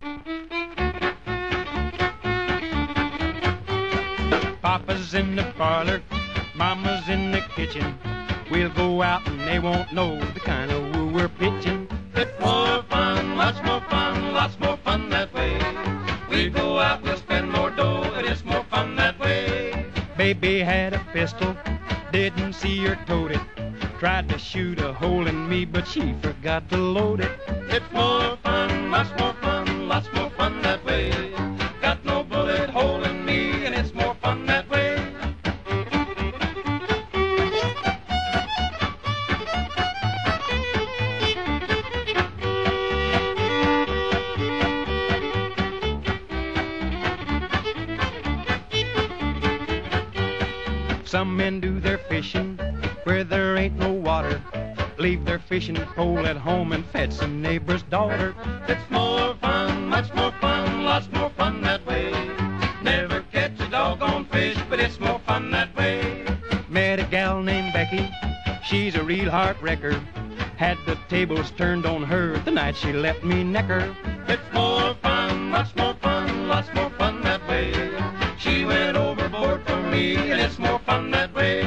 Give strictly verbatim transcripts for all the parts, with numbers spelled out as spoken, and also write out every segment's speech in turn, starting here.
Papa's in the parlor, Mama's in the kitchen. We'll go out and they won't know the kind of woo we're pitching. It's more fun, much more fun, lots more fun that way. We go out, we'll spend more dough, and it's more fun that way. Baby had a pistol, didn't see her tote it. Tried to shoot a hole in me, but she forgot to load it. It's more fun, much more fun, lots more fun that way. Got no bullet hole in me, and it's more fun that way. Some men do their fishing where there ain't no water, leave their fishing pole at home and fetch some neighbor's daughter. It's more fun, much more fun, lots more fun that way. Never catch a doggone fish, but it's more fun that way. Met a gal named Becky, she's a real heartbreaker. Had the tables turned on her the night she let me neck her. It's more fun, much more fun, lots more fun that way. She went overboard for me, and it's more fun that way.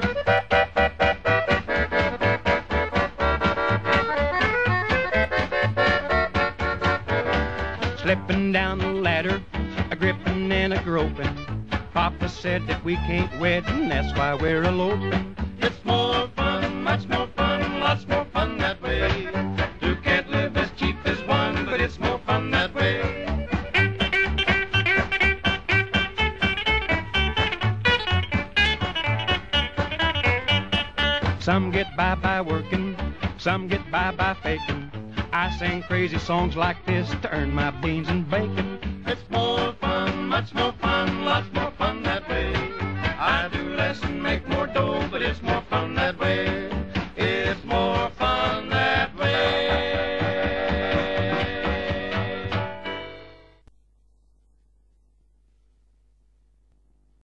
Slipping down the ladder, a gripping and a groping. Papa said that we can't wed, and that's why we're eloping. It's more fun, much more fun, lots more fun that way. Two can't live as cheap as one, but it's more fun that way. Some get by by working, some get by by faking. I sing crazy songs like this to earn my beans and bacon. It's more fun, much more fun, lots more fun that way. I do less and make more dough, but it's more fun.